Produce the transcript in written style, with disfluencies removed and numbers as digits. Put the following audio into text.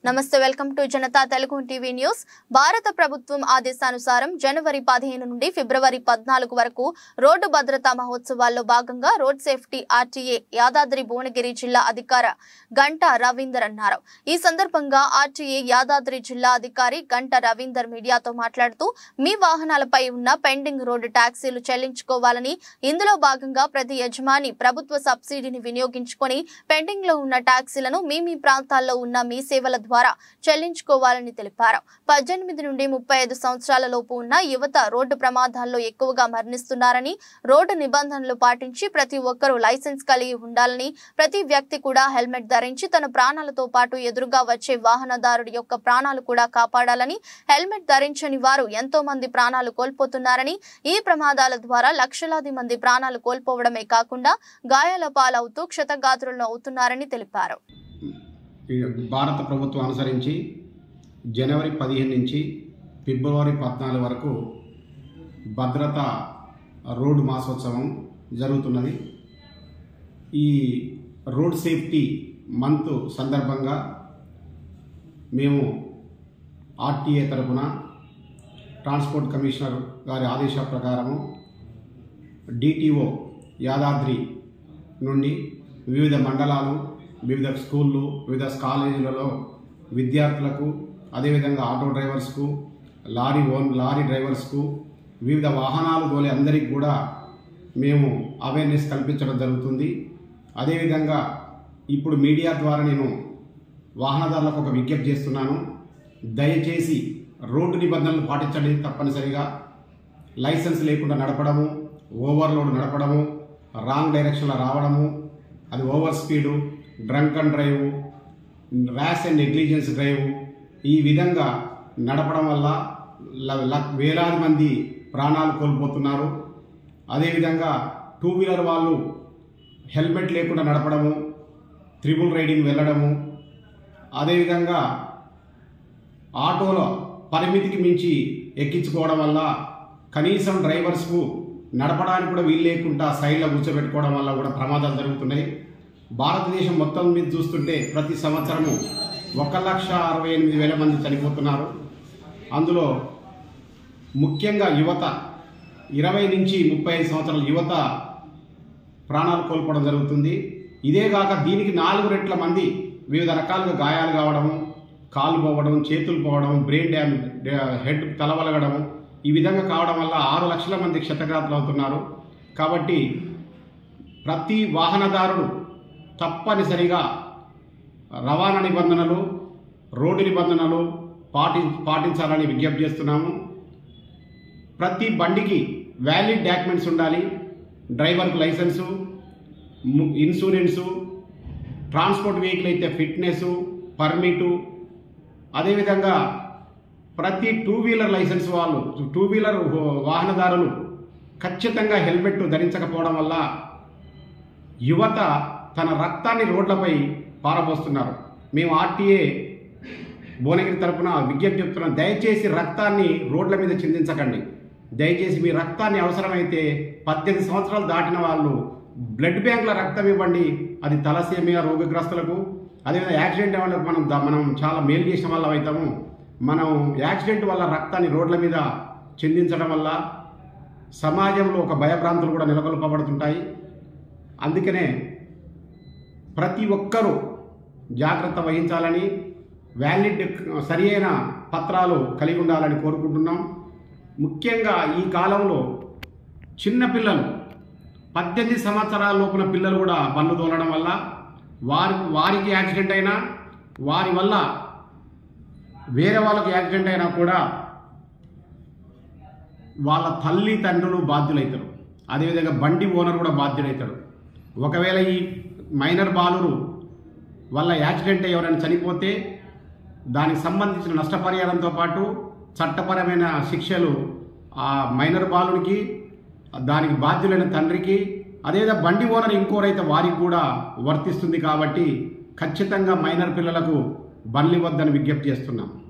నమస్తే welcome to Janata Telugu TV news. భారత ప్రభుత్వం ఆదేశానుసారం జనవరి 15 నుండి ఫిబ్రవరి 14 వరకు రోడ్డు భద్రతా మహోత్సవాల్లో భాగంగా road safety RTA Yadadri Bhuvanagiri జిల్లా అధికారి గంట రవీందర్ అన్నారు. ఈ సందర్భంగా ఆర్టీఏ యాదాద్రి జిల్లా అధికారి గంట రవీందర్ మీడియాతో మాట్లాడుతూ మీ వాహనాలపై ఉన్న పెండింగ్ రోడ్డు ట్యాక్సీలు చెల్లించుకోవాలని, ఇందులో భాగంగా ప్రతి యజమాని ప్రభుత్వ సబ్సిడీని వినియోగించుకొని పెండింగ్ లో ఉన్న ట్యాక్సీలను మీ ప్రాంతాల్లో ఉన్న మీ సేవల ద్వారా చెల్లించుకోవాలని తెలిపారు. 18 నుండి 35 సంవత్సరాల లోపు ఉన్న యువత రోడ్డు ప్రమాదాల్లో ఎక్కువగా మరణిస్తున్నారని, రోడ్డు నిబంధనలు పాటించి ప్రతి ఒక్కరూ లైసెన్స్ కలిగి ఉండాలని, ప్రతి వ్యక్తి కూడా హెల్మెట్ ధరించి తన ప్రాణాలతో పాటు ఎదురుగా వచ్చే వాహనదారుడి యొక్క ప్రాణాలు కూడా కాపాడాలని, హెల్మెట్ ధరించని వారు ఎంతో మంది ప్రాణాలు కోల్పోతున్నారని, ఈ ప్రమాదాల ద్వారా లక్షలాది మంది ప్రాణాలు కోల్పోవడమే కాకుండా గాయాల పాలవుతూ క్షతగాత్రులను అవుతున్నారని తెలిపారు. భారత ప్రభుత్వం అనుసరించి జనవరి 15 నుంచి ఫిబ్రవరి 14 వరకు భద్రతా రోడ్డు మాసోత్సవం జరుగుతున్నది. ఈ రోడ్ సేఫ్టీ మంత్ సందర్భంగా మేము ఆర్టీఏ తరఫున ట్రాన్స్పోర్ట్ కమిషనర్ గారి ఆదేశాల ప్రకారము డిటిఓ యాదాద్రి నుండి వివిధ మండలాలు, వివిధ స్కూళ్ళు, వివిధ కాలేజీలలో విద్యార్థులకు, అదేవిధంగా ఆటో డ్రైవర్స్కు, లారీ డ్రైవర్స్కు, వివిధ వాహనాలు తోలే అందరికీ కూడా మేము అవేర్నెస్ కల్పించడం జరుగుతుంది. అదేవిధంగా ఇప్పుడు మీడియా ద్వారా నేను వాహనదారులకు ఒక విజ్ఞప్తి చేస్తున్నాను. దయచేసి రోడ్డు నిబంధనలు పాటించండి. తప్పనిసరిగా లైసెన్స్ లేకుండా నడపడము, ఓవర్లోడ్ నడపడము, రాంగ్ డైరెక్షన్లో రావడము, అది over speed, drunk and drive, rash and negligence drive, ఈ విధంగా నడపడం వల్ల వేలాది మంది ప్రాణాలు కోల్పోతున్నారు. అదేవిధంగా టూ వీలర్ వాళ్ళు హెల్మెట్ లేకుండా నడపడము, త్రిబుల్ రైడింగ్ వెళ్ళడము, అదేవిధంగా ఆటోలో పరిమితికి మించి ఎక్కించుకోవడం వల్ల కనీసం డ్రైవర్స్కు నడపడానికి కూడా వీలు లేకుండా సైడ్లో కూర్చోబెట్టుకోవడం వల్ల కూడా ప్రమాదాలు జరుగుతున్నాయి. భారతదేశం మొత్తం మీద చూస్తుంటే ప్రతి సంవత్సరము 1,68,000 మంది చనిపోతున్నారు. అందులో ముఖ్యంగా యువత 20 నుంచి 35 సంవత్సరాల యువత ప్రాణాలు కోల్పోవడం జరుగుతుంది. ఇదే కాక దీనికి 4 రెట్ల మంది వివిధ రకాలుగా గాయాలు కావడము, కాలు పోవడం, చేతులు పోవడం, బ్రెయిన్ డ్యామేజ్, హెడ్ తలవలగడము, ఈ విధంగా కావడం వల్ల 6 లక్షల మంది క్షతగాత్రులు అవుతున్నారు. కాబట్టి ప్రతి వాహనదారుడు తప్పనిసరిగా రవాణా నిబంధనలు, రోడ్డు నిబంధనలు పాటించాలని విజ్ఞప్తి చేస్తున్నాము. ప్రతి బండికి వ్యాలిడ్ డాక్యుమెంట్స్ ఉండాలి. డ్రైవర్కు లైసెన్సు, ఇన్సూరెన్సు, ట్రాన్స్పోర్ట్ వెహికల్ అయితే ఫిట్నెస్, పర్మిటు, అదేవిధంగా ప్రతి టూ వీలర్ లైసెన్స్ వాళ్ళు, టూ వీలర్ వాహనదారులు ఖచ్చితంగా హెల్మెట్ ధరించకపోవడం వల్ల యువత తన రక్తాన్ని రోడ్లపై పారబోస్తున్నారు. మేము ఆర్టీఏ భువనగిరి తరఫున విజ్ఞప్తి చెప్తున్నాం. దయచేసి రక్తాన్ని రోడ్ల మీద చిందించకండి. దయచేసి మీ రక్తాన్ని అవసరమైతే 18 సంవత్సరాలు దాటిన వాళ్ళు బ్లడ్ బ్యాంకుల రక్తం ఇవ్వండి. అది తలసేమియా రోగగ్రస్తులకు, అదేవిధంగా యాక్సిడెంట్ వాళ్ళకు మనం చాలా మేలు చేసిన వాళ్ళం అవుతాము. మనం యాక్సిడెంట్ వల్ల రక్తాన్ని రోడ్ల మీద చిందించడం వల్ల సమాజంలో ఒక భయభ్రాంతులు కూడా నెలకొల్పబడుతుంటాయి. అందుకనే ప్రతి ఒక్కరూ జాగ్రత్త వహించాలని, వ్యాలిడ్ సరి అయిన పత్రాలు కలిగి ఉండాలని కోరుకుంటున్నాం. ముఖ్యంగా ఈ కాలంలో చిన్నపిల్లలు 18 సంవత్సరాల లోపున పిల్లలు కూడా బండ్లు తోలడం వల్ల వారికి యాక్సిడెంట్ అయినా, వారి వల్ల వేరే వాళ్ళకి యాక్సిడెంట్ అయినా కూడా వాళ్ళ తల్లిదండ్రులు బాధ్యులవుతారు. అదేవిధంగా బండి ఓనర్ కూడా బాధ్యుడవుతాడు. ఒకవేళ ఈ మైనర్ బాలురు వల్ల యాక్సిడెంట్ ఎవరైనా చనిపోతే దానికి సంబంధించిన నష్టపరిహారంతో పాటు చట్టపరమైన శిక్షలు ఆ మైనర్ బాలునికి, దానికి బాధ్యులైన తండ్రికి, అదేవిధంగా బండి ఓనర్ ఇంకోరైతే వారికి కూడా వర్తిస్తుంది. కాబట్టి ఖచ్చితంగా మైనర్ పిల్లలకు బండ్లు ఇవ్వద్దని విజ్ఞప్తి చేస్తున్నాం.